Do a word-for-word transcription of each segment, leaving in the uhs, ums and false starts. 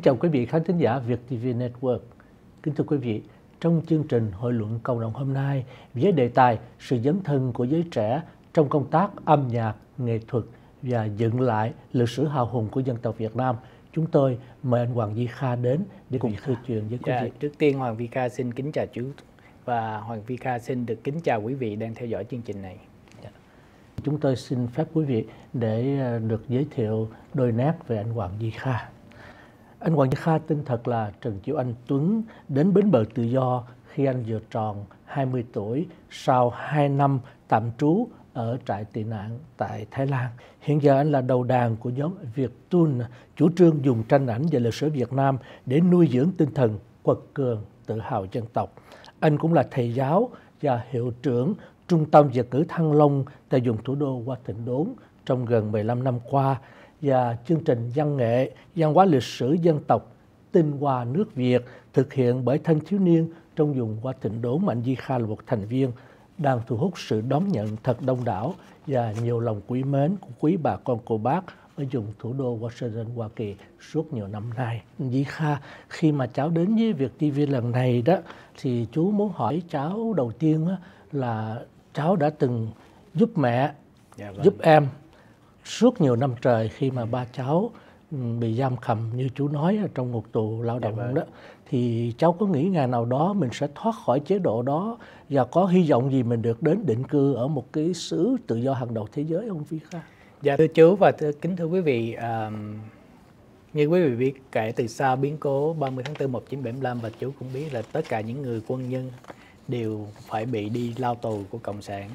chào quý vị khán thính giả Việt ti vi Network. Kính thưa quý vị, trong chương trình hội luận cộng đồng hôm nay với đề tài sự dấn thân của giới trẻ trong công tác âm nhạc, nghệ thuật và dựng lại lịch sử hào hùng của dân tộc Việt Nam, chúng tôi mời anh Hoàng Duy Kha đến để cùng thư chuyện với quý dạ, vị. Trước tiên Hoàng Duy Kha xin kính chào chú và Hoàng Duy Kha xin được kính chào quý vị đang theo dõi chương trình này. Chúng tôi xin phép quý vị để được giới thiệu đôi nét về anh Hoàng Duy Kha. Anh Hoàng Duy Kha tên thật là Trần Chiêu Anh Tuấn, đến bến bờ tự do khi anh vừa tròn hai mươi tuổi sau hai năm tạm trú ở trại tị nạn tại Thái Lan. Hiện giờ anh là đầu đàn của nhóm Việt Tuôn, chủ trương dùng tranh ảnh về lịch sử Việt Nam để nuôi dưỡng tinh thần quật cường, tự hào dân tộc. Anh cũng là thầy giáo và hiệu trưởng Trung tâm Việt ngữ Thăng Long tại vùng thủ đô Hoa Thịnh Đốn trong gần mười lăm năm qua, và chương trình văn nghệ, văn hóa lịch sử dân tộc Tinh Hoa nước Việt thực hiện bởi thanh thiếu niên trong vùng Hoa Thịnh Đốn mà anh Duy Kha là một thành viên, đang thu hút sự đón nhận thật đông đảo và nhiều lòng quý mến của quý bà con cô bác ở vùng thủ đô Washington, Hoa Kỳ suốt nhiều năm nay. Anh Duy Kha, khi mà cháu đến với Việt ti vi lần này đó, thì chú muốn hỏi cháu đầu tiên đó, là cháu đã từng giúp mẹ, Dạ vâng. giúp em suốt nhiều năm trời khi mà ba cháu bị giam cầm như chú nói ở trong ngục tù lao động. Dạ vâng. Đó thì cháu có nghĩ ngày nào đó mình sẽ thoát khỏi chế độ đó và có hy vọng gì mình được đến định cư ở một cái xứ tự do hàng đầu thế giới không Duy Kha? Dạ thưa chú và thưa, kính thưa quý vị, um, như quý vị biết, kể từ sau biến cố ba mươi tháng tư một nghìn chín trăm bảy mươi lăm, và chú cũng biết là tất cả những người quân nhân đều phải bị đi lao tù của Cộng sản.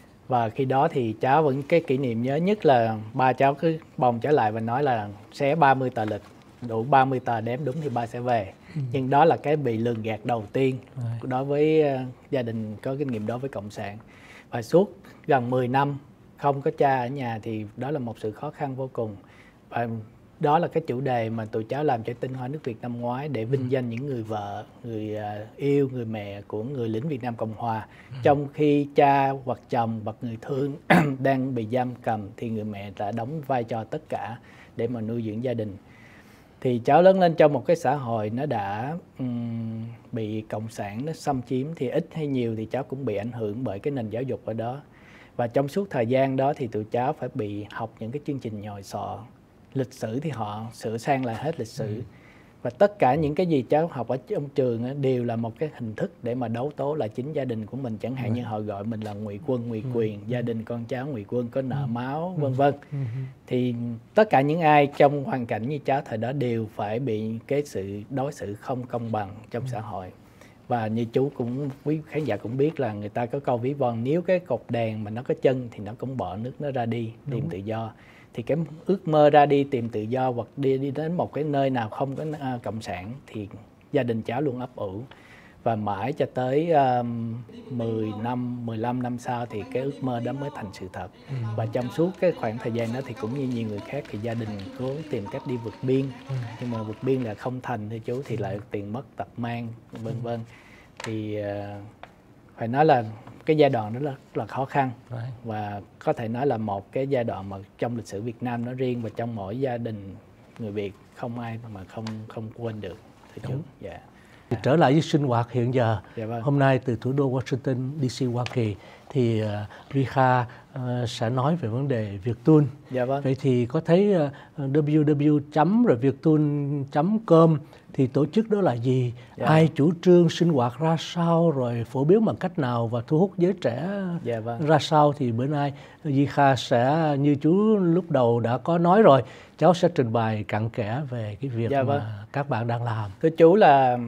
Và khi đó thì cháu vẫn cái kỷ niệm nhớ nhất là ba cháu cứ bồng trở lại và nói là xé ba mươi tờ lịch, đủ ba mươi tờ đếm đúng thì ba sẽ về. Ừ. Nhưng đó là cái bị lường gạt đầu tiên right. đối với uh, gia đình có kinh nghiệm đối với Cộng sản. Và suốt gần mười năm không có cha ở nhà thì đó là một sự khó khăn vô cùng. Và đó là cái chủ đề mà tụi cháu làm cho Tinh Hoa nước Việt năm ngoái, để vinh danh những người vợ, người yêu, người mẹ của người lính Việt Nam Cộng Hòa. Ừ. Trong khi cha hoặc chồng hoặc người thương đang bị giam cầm thì người mẹ đã đóng vai trò tất cả để mà nuôi dưỡng gia đình. Thì cháu lớn lên trong một cái xã hội nó đã um, bị Cộng sản nó xâm chiếm, thì ít hay nhiều thì cháu cũng bị ảnh hưởng bởi cái nền giáo dục ở đó. Và trong suốt thời gian đó thì tụi cháu phải bị học những cái chương trình nhồi sọ. Lịch sử thì họ sửa sang lại hết lịch sử. Ừ. Và tất cả những cái gì cháu học ở trong trường á, đều là một cái hình thức để mà đấu tố lại chính gia đình của mình. Chẳng hạn ừ. như họ gọi mình là ngụy quân, ngụy ừ. quyền, gia đình con cháu ngụy quân có nợ ừ. máu, vân vân. Ừ. Thì tất cả những ai trong hoàn cảnh như cháu thời đó đều phải bị cái sự đối xử không công bằng trong ừ. xã hội. Và như chú cũng, quý khán giả cũng biết là người ta có câu ví von, nếu cái cột đèn mà nó có chân thì nó cũng bỏ nước nó ra đi tìm Đúng. tự do. Thì cái ước mơ ra đi tìm tự do hoặc đi đi đến một cái nơi nào không có uh, cộng sản thì gia đình cháu luôn ấp ủ. Và mãi cho tới um, mười năm, mười lăm năm sau thì cái ước mơ đó mới thành sự thật. Ừ. Và trong suốt cái khoảng thời gian đó thì cũng như nhiều người khác thì gia đình cố tìm cách đi vượt biên. Ừ. Nhưng mà vượt biên là không thành thưa chú, thì lại tiền mất tật mang, vân vân. Thì uh, phải nói là cái giai đoạn đó là, là khó khăn. Right. Và có thể nói là một cái giai đoạn mà trong lịch sử Việt Nam nói riêng và trong mỗi gia đình người Việt không ai mà không không quên được. Thưa chú. Dạ. Trở lại với sinh hoạt hiện giờ, dạ vâng. hôm nay từ thủ đô Washington đê xê Hoa Kỳ thì uh, Duy Kha uh, sẽ nói về vấn đề Việt Tuôn. Dạ vâng. Vậy thì có thấy uh, w w chấm rồi viettoon chấm com thì tổ chức đó là gì? Dạ. Ai chủ trương sinh hoạt ra sao, rồi phổ biến bằng cách nào và thu hút giới trẻ dạ vâng. ra sao, thì bữa nay Duy Kha sẽ, như chú lúc đầu đã có nói rồi, cháu sẽ trình bày cặn kẽ về cái việc dạ vâng. mà các bạn đang làm. Thưa chú là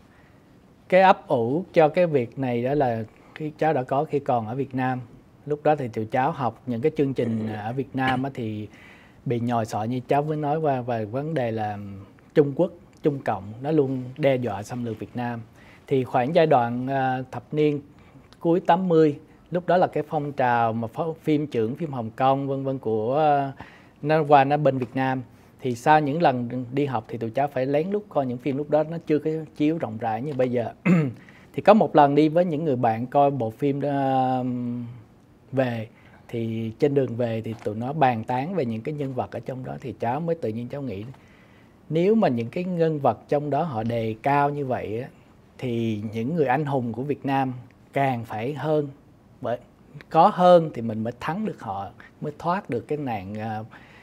cái ấp ủ cho cái việc này đó là khi cháu đã có khi còn ở Việt Nam. Lúc đó thì tụi cháu học những cái chương trình ở Việt Nam thì bị nhồi sọ như cháu mới nói qua về vấn đề là Trung Quốc, Trung Cộng nó luôn đe dọa xâm lược Việt Nam. Thì khoảng giai đoạn thập niên cuối tám mươi, lúc đó là cái phong trào mà phim trưởng phim Hồng Kông vân vân của nó qua nó bên Việt Nam. Thì sau những lần đi học thì tụi cháu phải lén lút coi những phim lúc đó nó chưa có chiếu rộng rãi như bây giờ. Thì có một lần đi với những người bạn coi bộ phim đó về, thì trên đường về thì tụi nó bàn tán về những cái nhân vật ở trong đó, thì cháu mới tự nhiên cháu nghĩ nếu mà những cái nhân vật trong đó họ đề cao như vậy á, thì những người anh hùng của Việt Nam càng phải hơn, bởi có hơn thì mình mới thắng được họ, mới thoát được cái nạn à,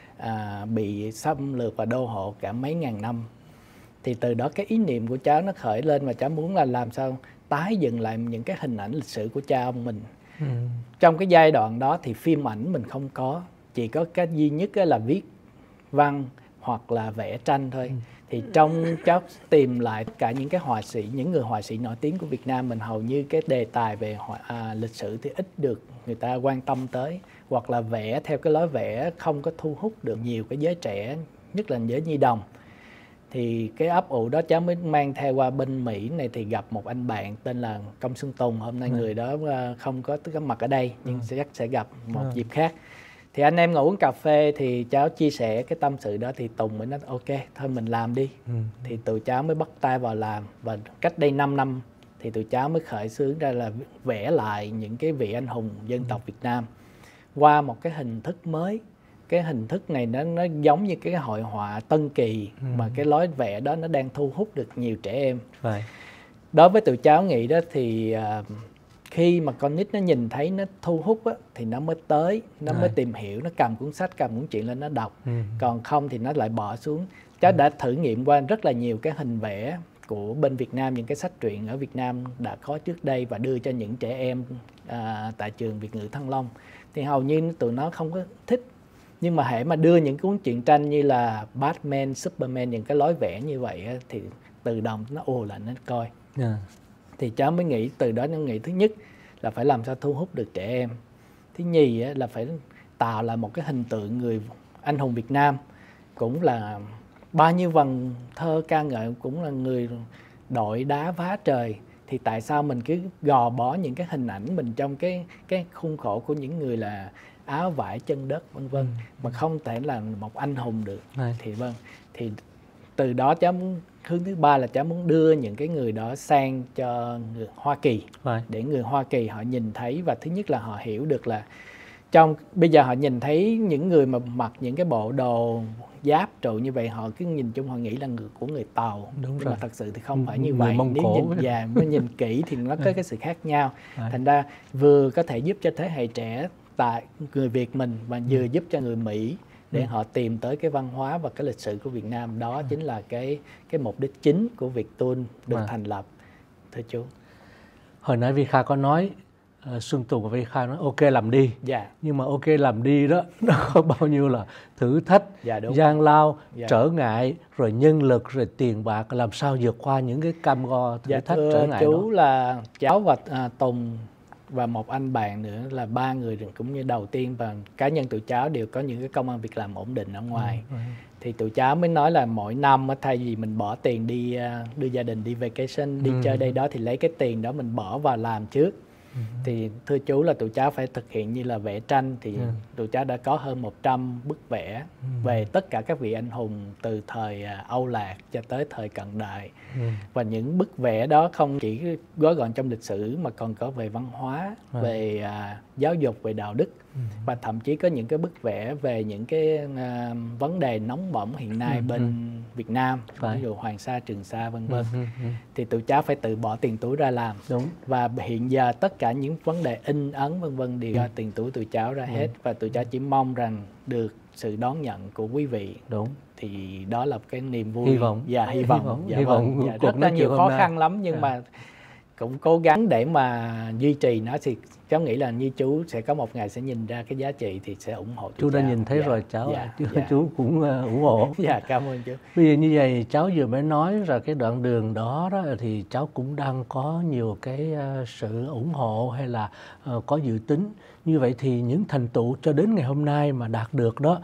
à, bị xâm lược và đô hộ cả mấy ngàn năm. Thì từ đó cái ý niệm của cháu nó khởi lên, và cháu muốn là làm sao tái dựng lại những cái hình ảnh lịch sử của cha ông mình. Ừ. Trong cái giai đoạn đó thì phim ảnh mình không có, chỉ có cái duy nhất là viết văn hoặc là vẽ tranh thôi. Ừ. Thì trong cháu tìm lại tất cả những cái họa sĩ, những người họa sĩ nổi tiếng của Việt Nam mình, hầu như cái đề tài về họa, à, lịch sử thì ít được người ta quan tâm tới, hoặc là vẽ theo cái lối vẽ không có thu hút được nhiều cái giới trẻ, nhất là giới nhi đồng. Thì cái ấp ủ đó cháu mới mang theo qua bên Mỹ này, thì gặp một anh bạn tên là Công Xuân Tùng. Hôm nay ừ. người đó không có có mặt ở đây, nhưng ừ. chắc sẽ gặp một ừ. dịp khác. Thì anh em ngồi uống cà phê thì cháu chia sẻ cái tâm sự đó, thì Tùng mới nói ok, thôi mình làm đi. Ừ. Thì tụi cháu mới bắt tay vào làm, và cách đây năm năm thì tụi cháu mới khởi xướng ra là vẽ lại những cái vị anh hùng dân tộc Việt Nam qua một cái hình thức mới. Cái hình thức này nó nó giống như cái hội họa Tân Kỳ, ừ. mà cái lối vẽ đó nó đang thu hút được nhiều trẻ em. Right. Đối với tụi cháu nghĩ đó thì uh, khi mà con nít nó nhìn thấy nó thu hút á, thì nó mới tới, nó right. mới tìm hiểu, nó cầm cuốn sách, cầm cuốn truyện lên nó đọc. Ừ. Còn không thì nó lại bỏ xuống. Cháu ừ. đã thử nghiệm qua rất là nhiều cái hình vẽ của bên Việt Nam, những cái sách truyện ở Việt Nam đã có trước đây và đưa cho những trẻ em uh, tại trường Việt ngữ Thăng Long. Thì hầu như tụi nó không có thích. Nhưng mà hễ mà đưa những cuốn truyện tranh như là Batman, Superman, những cái lối vẽ như vậy á, thì tự động nó ồ lại nó coi. Yeah. Thì cháu mới nghĩ từ đó, nó nghĩ thứ nhất là phải làm sao thu hút được trẻ em. Thứ nhì á, là phải tạo lại một cái hình tượng người anh hùng Việt Nam, cũng là bao nhiêu vần thơ ca ngợi cũng là người đội đá vá trời. Thì tại sao mình cứ gò bó những cái hình ảnh mình trong cái cái khuôn khổ của những người là áo vải chân đất vân vân, ừ. mà không thể là một anh hùng được. Right. Thì vâng, thì từ đó cháu muốn, hướng thứ ba là cháu muốn đưa những cái người đó sang cho người Hoa Kỳ. Right. Để người Hoa Kỳ họ nhìn thấy, và thứ nhất là họ hiểu được là trong bây giờ họ nhìn thấy những người mà mặc những cái bộ đồ giáp trụ như vậy, họ cứ nhìn chung họ nghĩ là người của người Tàu. Đúng. Nhưng rồi. Mà thật sự thì không phải như người vậy. Mông Nếu Cổ nhìn và mới nhìn kỹ thì nó có cái sự khác nhau. Right. Thành ra vừa có thể giúp cho thế hệ trẻ tại người Việt mình, và vừa ừ. giúp cho người Mỹ để ừ. họ tìm tới cái văn hóa và cái lịch sử của Việt Nam. Đó ừ. chính là cái cái mục đích chính của việc Toon được à. thành lập, thưa chú. Hồi nãy Vi Kha có nói, uh, Xuân Tùng và Vi Kha nói ok làm đi. Dạ. Nhưng mà ok làm đi đó, nó có bao nhiêu là thử thách, dạ, gian lao, dạ. trở ngại, rồi nhân lực, rồi tiền bạc, làm sao vượt qua những cái cam go thử dạ, thách trở ngại chú đó. Chú là cháu và à, Tùng và một anh bạn nữa, là ba người cũng như đầu tiên, và cá nhân tụi cháu đều có những cái công ăn việc làm ổn định ở ngoài. Ừ, ừ. Thì tụi cháu mới nói là mỗi năm thay vì mình bỏ tiền đi đưa gia đình đi vacation, đi ừ. chơi đây đó, thì lấy cái tiền đó mình bỏ vào làm trước. Ừ. Thì thưa chú là tụi cháu phải thực hiện như là vẽ tranh, thì ừ. tụi cháu đã có hơn một trăm bức vẽ ừ. về tất cả các vị anh hùng từ thời Âu Lạc cho tới thời cận đại. Ừ. Và những bức vẽ đó không chỉ gói gọn trong lịch sử mà còn có về văn hóa, ừ. về à, giáo dục, về đạo đức. Ừ. Và thậm chí có những cái bức vẽ về những cái à, vấn đề nóng bỏng hiện nay ừ. bên ừ. Việt Nam, ví dụ Hoàng Sa, Trường Sa vân vân. Ừ. Ừ. Thì tụi cháu phải tự bỏ tiền túi ra làm. Đúng. Và hiện giờ tất cả những vấn đề in ấn vân vân đều do ừ. tiền túi tụi cháu ra ừ. hết. Và tụi cháu chỉ mong rằng được sự đón nhận của quý vị. Đúng. Thì đó là cái niềm vui. Hy vọng. Dạ, hy vọng. Hy vọng. Dạ, hy vọng. Dạ, rất là nhiều khó khăn lắm, nhưng yeah. mà cũng cố gắng để mà duy trì nó. Thì cháu nghĩ là như chú sẽ có một ngày sẽ nhìn ra cái giá trị thì sẽ ủng hộ chú. Đã cháu. nhìn thấy dạ. rồi cháu, dạ. chú, dạ. chú cũng uh, ủng hộ. Dạ, cảm ơn chú. Bây giờ như vậy cháu vừa mới nói ra cái đoạn đường đó, đó thì cháu cũng đang có nhiều cái uh, sự ủng hộ hay là uh, có dự tính. Như vậy thì những thành tựu cho đến ngày hôm nay mà đạt được đó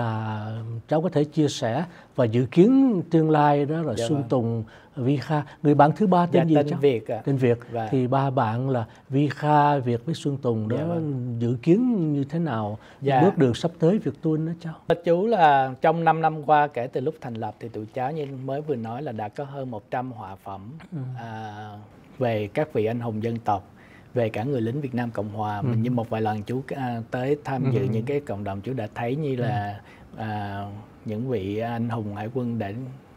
là cháu có thể chia sẻ, và dự kiến tương lai đó là dạ Xuân vâng. Tùng, Vi Kha, người bạn thứ ba tên dạ, gì tên cháu? Việt ạ. Tên Việt. Và... thì ba bạn là Vi Kha, Việt với Xuân Tùng đó dạ vâng. dự kiến như thế nào dạ. bước đường sắp tới việc Toon đó cháu? Chú là trong năm năm qua kể từ lúc thành lập thì tụi cháu như mới vừa nói là đã có hơn một trăm họa phẩm ừ. à, về các vị anh hùng dân tộc, về cả người lính Việt Nam Cộng Hòa. Ừ. Mình như một vài lần chú à, tới tham dự ừ. những cái cộng đồng, chú đã thấy như là à, những vị anh hùng hải quân đã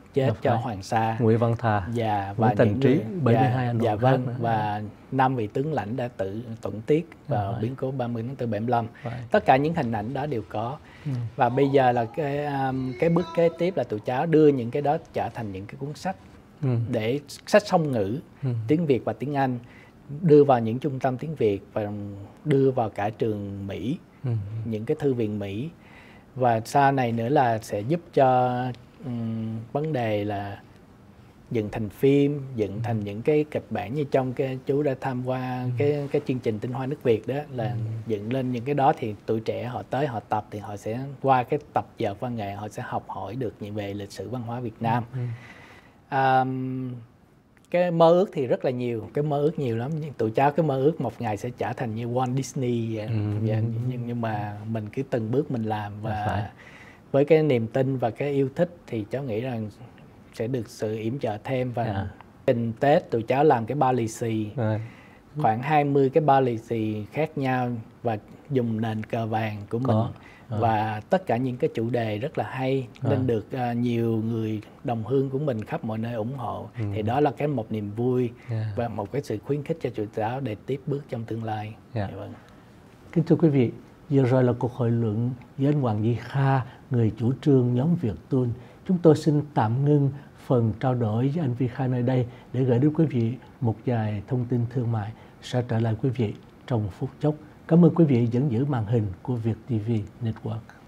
chết Dạ cho phải. Hoàng Sa. Nguyễn Văn Thà, Dạ, Nguyễn và Thành những Trí, người- bảy mươi dạ, hai anh dạ hùng khác vâng, nữa. và năm vị tướng lãnh đã tự tuẫn tiết vào phải. biến cố ba mươi tháng tư bảy mươi lăm. Phải. Tất cả những hình ảnh đó đều có. Ừ. Và bây giờ là cái um, cái bước kế tiếp là tụi cháu đưa những cái đó trở thành những cái cuốn sách, Ừ. để sách song ngữ, Ừ. tiếng Việt và tiếng Anh, đưa vào những trung tâm tiếng Việt và đưa vào cả trường Mỹ, Ừ. những cái thư viện Mỹ. Và sau này nữa là sẽ giúp cho um, vấn đề là dựng thành phim, dựng thành những cái kịch bản như trong cái chú đã tham qua cái cái chương trình Tinh Hoa nước Việt đó, là dựng lên những cái đó thì tuổi trẻ họ tới họ tập thì họ sẽ qua cái tập dợt văn nghệ họ sẽ học hỏi được những về lịch sử văn hóa Việt Nam. Ừ. À, cái mơ ước thì rất là nhiều, cái mơ ước nhiều lắm. Nhưng tụi cháu cái mơ ước một ngày sẽ trở thành như Walt Disney vậy. Ừ. Dạ, nhưng nhưng mà mình cứ từng bước mình làm, Dạ phải. và với cái niềm tin và cái yêu thích thì cháu nghĩ rằng sẽ được sự yểm trợ thêm. Và Dạ. trình Tết tụi cháu làm cái bao lì xì, Rồi. khoảng hai mươi cái bao lì xì khác nhau và dùng nền cờ vàng của mình. Có. Và tất cả những cái chủ đề rất là hay, À. nên được uh, nhiều người đồng hương của mình khắp mọi nơi ủng hộ. Ừ. Thì đó là cái một niềm vui Yeah. và một cái sự khuyến khích cho tụi cháu để tiếp bước trong tương lai. Yeah. Dạ vâng. Kính thưa quý vị, vừa rồi là cuộc hội luận với anh Hoàng Duy Kha, người chủ trương nhóm Việt Tuôn. Chúng tôi xin tạm ngưng phần trao đổi với anh Duy Kha nơi đây để gửi đến quý vị một vài thông tin thương mại. Sẽ trở lại quý vị trong phút chốc. Cảm ơn quý vị vẫn giữ màn hình của Việt ti vi Network.